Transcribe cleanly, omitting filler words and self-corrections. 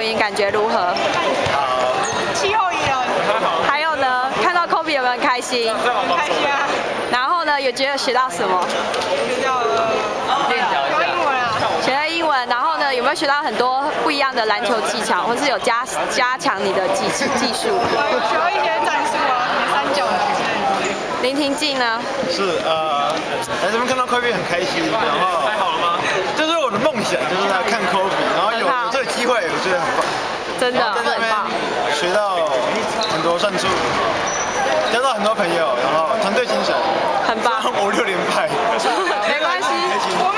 赢感觉如何？ 气候宜人。 还有呢，看到 Kobe 有没有很开心？ 很开心啊。 然后呢，有觉得学到什么？ 学到英文啊。 学了英文，然后呢，有没有学到很多不一样的篮球技巧，或是有加强你的技术？ 学了一些战术啊，什么3-9之类的。 林廷进呢？ 是来这边看到 Kobe 很开心，然后还好了吗？这是我的梦想，就是来看 Kobe，然后有这个机会，我觉得很棒。 真的很棒。 学到很多战术，交到很多朋友，然后团队精神， 很棒。 5-6连败， 没关系。